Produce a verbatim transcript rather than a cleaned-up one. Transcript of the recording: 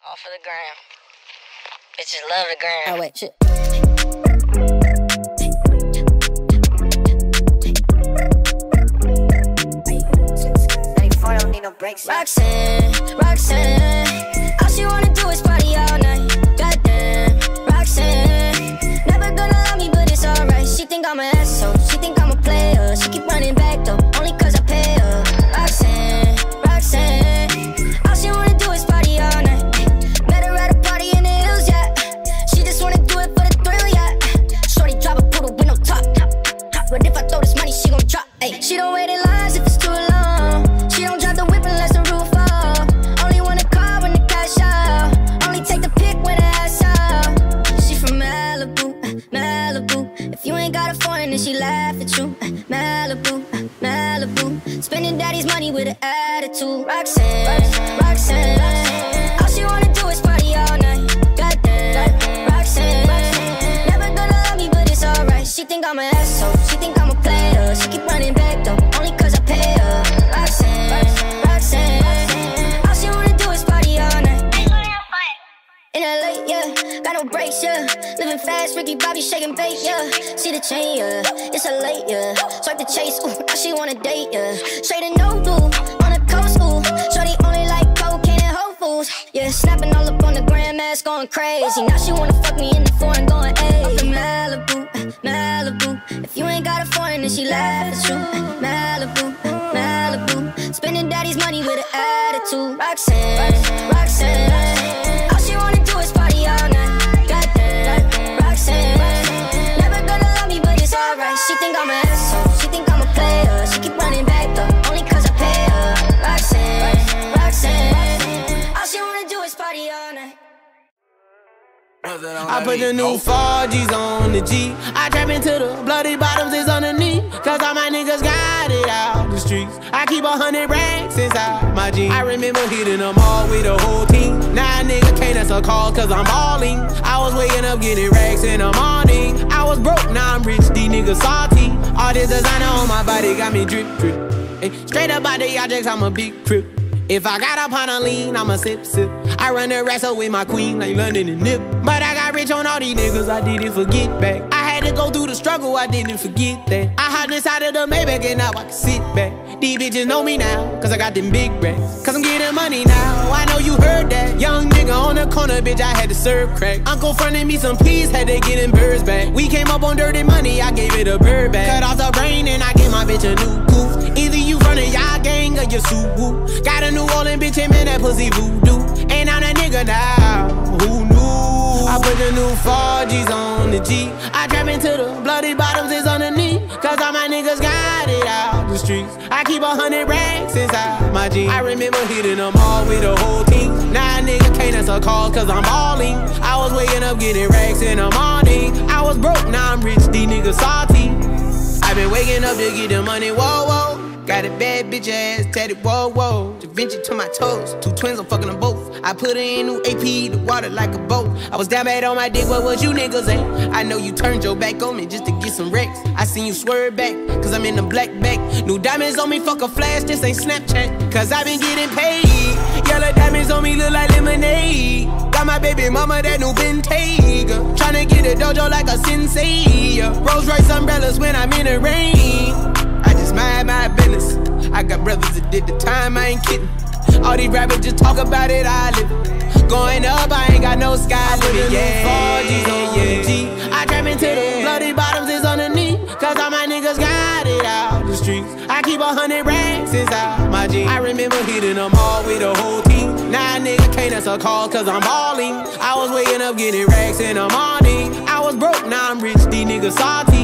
All for the gram. Bitches love the gram. Oh, wait, shit. I don't need no breaks. Roxanne, Roxanne, all she wanna do is party all night. Goddamn, Roxanne, never gonna love me, but it's alright. She think I'm an asshole, she think I'm a player. She keep running back though, only cause I pay her. Roxanne, Roxanne, all she wanna do is party all night. Met her at a party in the hills, yeah. She just wanna do it for the thrill, yeah. Shorty drive a poodle with no top, but if I throw this money, she gon' drop. Ay, she don't wait in lines if it's too long. She don't drive the whip unless the roof off. Only want a car when the cash out. Only take the pic when the ass out. She from Malibu, Malibu. If you ain't got a foreign, then she laugh at you. Malibu, Malibu. Spending daddy's money with an attitude. Roxanne, Roxanne, all she wanna do is party all night. Goddamn, Roxanne, never gonna love me, but it's alright. She think I'm an asshole, she think I'm a player. She keep running back though, only cause I pay her. Roxanne, Roxanne, all she wanna do is party all night. In L A, yeah, got no brakes, yeah. Living fast, Ricky Bobby shaking bait, yeah. See the chain, yeah, it's a late, yeah. Swipe the chase, ooh, now she wanna date, yeah. Straight and no blue, on the coast, ooh. Shorty only like cocaine and Whole Foods, yeah. Snapping all up on the grandmas, going crazy. Now she wanna fuck me in the foreign, going ayy. Up in Malibu, Malibu. If you ain't got a foreign, then she laugh at you. Malibu, Malibu. Spending daddy's money with an attitude. Roxanne, Roxanne, all she wanna do is party all night. Goddamn, Roxanne, never gonna love me, but it's alright. She think I'm an asshole, she think I'm a player. She keep running back though, only cause I pay her. Roxanne, Roxanne, all she wanna do is party all night. I put the new four G's on the G. I trap into the bloody bottoms is underneath. Cause all my niggas got it out the streets. I keep a hundred racks inside my jeans. I remember hitting them all with the whole team. Now a nigga can't answer call cause I'm balling. I was waking up getting racks in the morning. I was broke, now I'm rich, these niggas salty. All this designer on my body got me drip drip. Hey, straight up out the objects, I'm a big crip. If I got up on a lean, I'ma sip, sip. I run the wrestle with my queen like London and Nip. But I got rich on all these niggas, I didn't forget back. I had to go through the struggle, I didn't forget that. I hopped inside of the Maybach and now I can sit back. These bitches know me now, cause I got them big racks. Cause I'm getting money now, I know you heard that. Young nigga on the corner, bitch, I had to serve crack. Uncle fronted me some peas, had to get them birds back. We came up on dirty money, I gave it a bird back. Cut off the brain and I gave my bitch a new goof. Either you running y'all gang or you Subaru. Got a New Orleans bitch, him and that pussy voodoo. And I'm that nigga now, who knew? I put the new four G's on the G. I trap into the bloody bottoms is underneath. Cause all my niggas got it out the streets. I keep a hundred racks inside my jeans. I remember hitting them all with the whole team. Now a nigga can't answer call cause I'm balling. I was waking up getting racks in the morning. I was broke, now I'm rich, these niggas salty. I been waking up to get the money, whoa, whoa. Got a bad bitch ass tatted, whoa, whoa. Da Vinci to my toes, two twins, I'm fucking them both. I put her in new A P, the water like a boat. I was down bad on my dick, what was you niggas at? I know you turned your back on me just to get some wrecks. I seen you swerve back, cause I'm in the black back. New diamonds on me, fuck a flash, this ain't Snapchat. Cause I been getting paid. Yellow diamonds on me look like lemonade. Got my baby mama that new Bentayga. Tryna get a dojo like a sensei. Rolls Royce umbrellas when I'm in the rain. I just mind my business. I got brothers that did the time, I ain't kidding. All these rappers just talk about it, I live it. Going up, I ain't got no sky limit. Yeah, four G's on the G. I trap into the bloody bottoms is underneath. Cause all my niggas got it out the streets. I keep a hundred racks inside my jeans. I remember hitting them all with the whole team. Now a nigga can't answer call cause I'm balling. I was waking up getting racks in the morning. I was broke, now I'm rich, these niggas salty.